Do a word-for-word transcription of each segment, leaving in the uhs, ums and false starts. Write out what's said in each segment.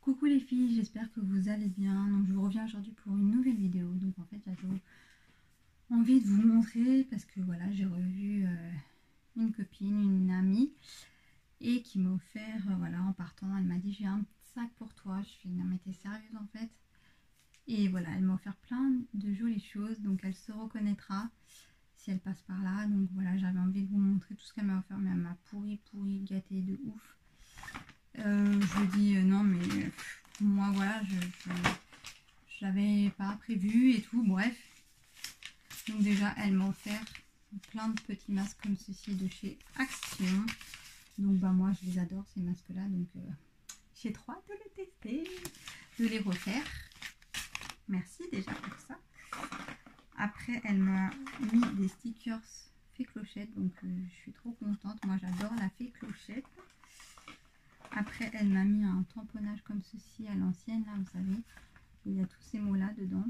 Coucou les filles, j'espère que vous allez bien. Donc je vous reviens aujourd'hui pour une nouvelle vidéo. Donc en fait j'avais envie de vous montrer parce que voilà, j'ai revu euh, une copine, une amie, et qui m'a offert, euh, voilà, en partant, elle m'a dit j'ai un sac pour toi. Je fais non mais t'es sérieuse en fait? Et voilà, elle m'a offert plein de jolies choses, donc elle se reconnaîtra si elle passe par là. Donc voilà, j'avais envie de vous montrer tout ce qu'elle m'a offert, mais elle m'a pourri, pourri, gâté de ouf. Euh, je lui dis euh, non mais pff, moi voilà, je, je l'avais pas prévu et tout, bref. Donc déjà elle m'a offert plein de petits masques comme ceci de chez Action. Donc bah moi je les adore ces masques là, donc euh, j'ai trop hâte de les tester, de les refaire. Merci déjà pour ça. Après elle m'a mis des stickers fée clochette, donc euh, je suis trop contente, moi j'adore la fée clochette. Après, elle m'a mis un tamponnage comme ceci à l'ancienne, là, vous savez. Il y a tous ces mots-là dedans.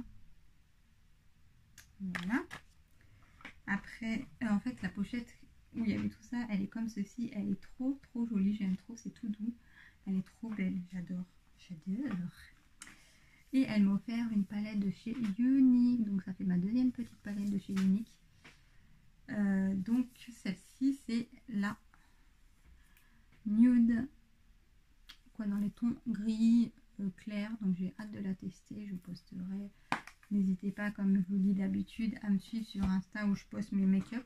Voilà. Après, euh, en fait, la pochette où il y avait tout ça, elle est comme ceci. Elle est trop, trop jolie. J'aime trop, c'est tout doux. Elle est trop belle. J'adore. J'adore. Et elle m'a offert une palette de chez Unique. Donc, ça fait ma deuxième petite palette de chez Unique. Euh, donc, celle-ci, c'est la Nude. Quoi, dans les tons gris euh, clairs, donc j'ai hâte de la tester, je posterai. N'hésitez pas, comme je vous dis d'habitude, à me suivre sur Insta où je poste mes make-up.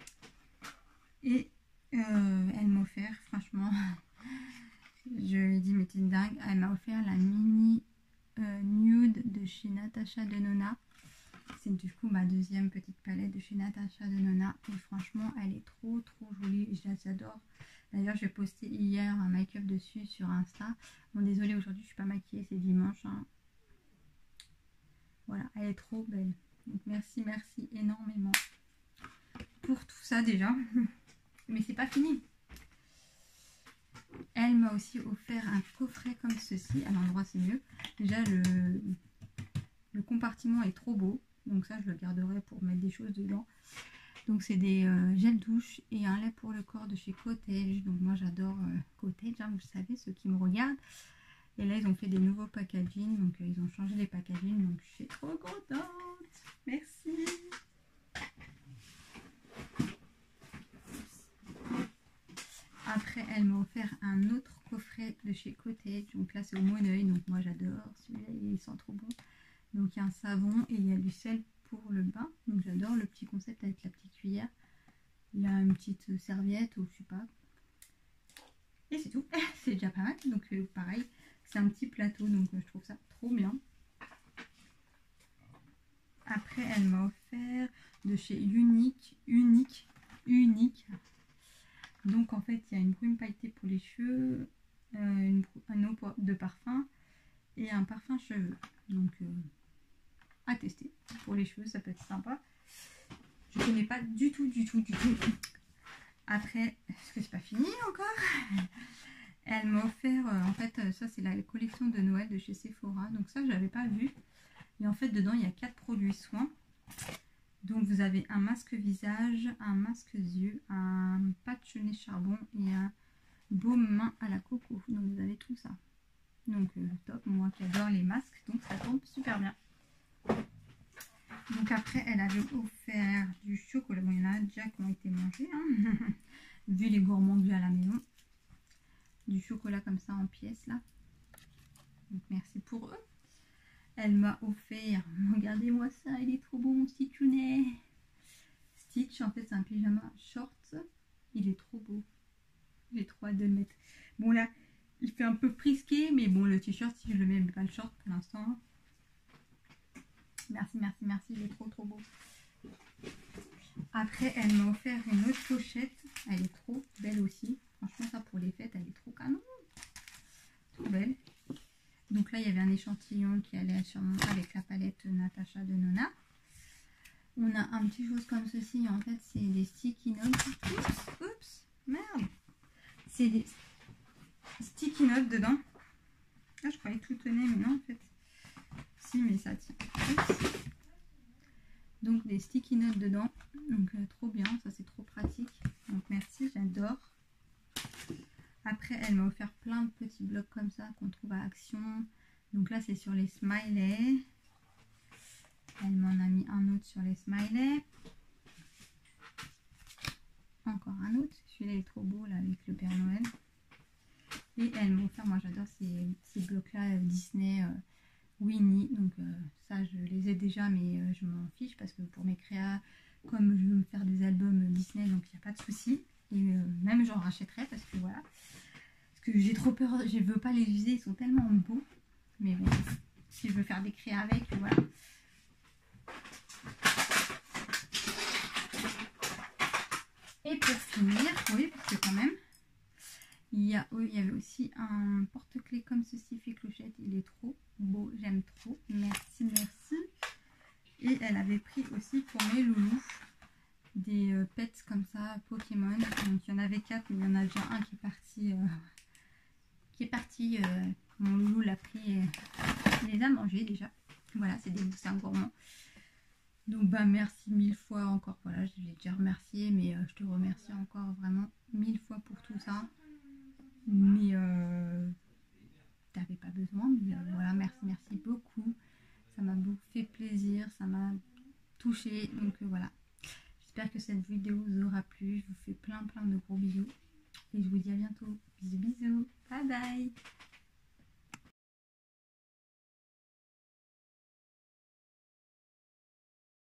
Et euh, elle m'a offert, franchement, je lui ai dit mais t'es dingue, elle m'a offert la mini euh, nude de chez Natasha Denona. C'est du coup ma deuxième petite palette de chez Natasha Denona et franchement elle est trop trop jolie, j'adore. D'ailleurs j'ai posté hier un make-up dessus sur Insta. Bon désolée, aujourd'hui je suis pas maquillée, c'est dimanche hein. Voilà, elle est trop belle. Donc merci, merci énormément pour tout ça déjà. Mais c'est pas fini. Elle m'a aussi offert un coffret comme ceci. À l'endroit c'est mieux. Déjà le, le compartiment est trop beau. Donc ça je le garderai pour mettre des choses dedans. Donc c'est des euh, gels douche et un lait pour le corps de chez Cottage. Donc moi j'adore euh, Cottage, hein, vous savez, ceux qui me regardent. Et là ils ont fait des nouveaux packaging, donc euh, ils ont changé les packaging, donc je suis trop contente. Merci. Après elle m'a offert un autre coffret de chez Cottage. Donc là c'est au Moneuil, donc moi j'adore. Celui-là il sent trop bon. Donc il y a un savon et il y a du sel pour le bain, donc j'adore le petit concept avec la petite cuillère. Il y a une petite serviette ou je sais pas, et c'est tout. C'est déjà pas mal. Donc euh, pareil, c'est un petit plateau, donc euh, je trouve ça trop bien. Après elle m'a offert de chez Unique, Unique, Unique. Donc en fait il y a une brume pailletée pour les cheveux, euh, une, un eau de parfum et un parfum cheveux. Donc euh, à tester pour les cheveux, ça peut être sympa. Je connais pas du tout du tout du tout. Après, est-ce que c'est pas fini encore? Elle m'a offert euh, en fait ça c'est la collection de Noël de chez Sephora, donc ça je l'avais pas vu. Et en fait dedans il y a quatre produits soins. Donc vous avez un masque visage, un masque yeux, un patch nez charbon et un baume main à la coco. Donc vous avez tout ça. Donc euh, top, moi qui adore les masques, donc ça tombe super bien. Donc après elle avait offert du chocolat, bon il y en a déjà qui ont été mangés hein. Vu les gourmands que j'ai à la maison. Du chocolat comme ça en pièces là. Donc merci pour eux. Elle m'a offert, regardez-moi ça, il est trop beau mon Stitchounet. Stitch, en fait c'est un pyjama short, il est trop beau. J'ai trop hâte de le mettre. Bon là il fait un peu frisqué, mais bon le t-shirt si je le mets, mais pas le short pour l'instant. Merci, merci, merci, il est trop trop beau. Après, elle m'a offert une autre pochette. Elle est trop belle aussi. Franchement, ça pour les fêtes, elle est trop canon. Trop belle. Donc là, il y avait un échantillon qui allait sûrement avec la palette Natasha Denona. On a un petit chose comme ceci. En fait, c'est des sticky notes. Oups, oups, merde. C'est des sticky notes dedans. Ah, je croyais que tout tenait, mais non, en fait. Si, mais ça tient. Oups. Donc des sticky notes dedans, donc euh, trop bien, ça c'est trop pratique, donc merci, j'adore. Après Après, elle m'a offert plein de petits blocs comme ça qu'on trouve à Action. Donc là, c'est sur les smileys. Elle m'en a mis un autre sur les smileys. Encore un autre. Celui-là est trop beau là avec le Père Noël. Et elle m'a offert, moi j'adore ces, ces blocs-là euh, Disney, euh, Winnie. Donc euh, ça, je les ai déjà, mais euh, je m'en fiche parce que pour mes créas, comme je veux me faire des albums Disney, donc il n'y a pas de souci. Et euh, même j'en rachèterai parce que voilà. Parce que j'ai trop peur, je ne veux pas les user, ils sont tellement beaux. Mais bon, si je veux faire des créas avec, voilà. Et pour finir, oui, parce que quand même, il y, a, oui, il y avait aussi un porte-clés comme ceci, fait clochette. Il est trop beau, j'aime trop. Merci, merci. Et elle avait pris aussi pour mes loulous des euh, pets comme ça, Pokémon. Donc il y en avait quatre, mais il y en a déjà un qui est parti. Euh, qui est parti. Euh, mon loulou l'a pris et il les a mangés déjà. Voilà, c'est des c'est un gourmand. Donc bah merci mille fois encore, voilà, je l'ai déjà remercié, mais euh, je te remercie encore vraiment mille fois pour tout ça. Mais euh, t'avais pas besoin, mais euh, voilà, merci, merci beaucoup. Ça m'a beaucoup fait plaisir, ça m'a touché, donc euh, voilà. J'espère que cette vidéo vous aura plu, je vous fais plein plein de gros bisous. Et je vous dis à bientôt. Bisous bisous, bye bye.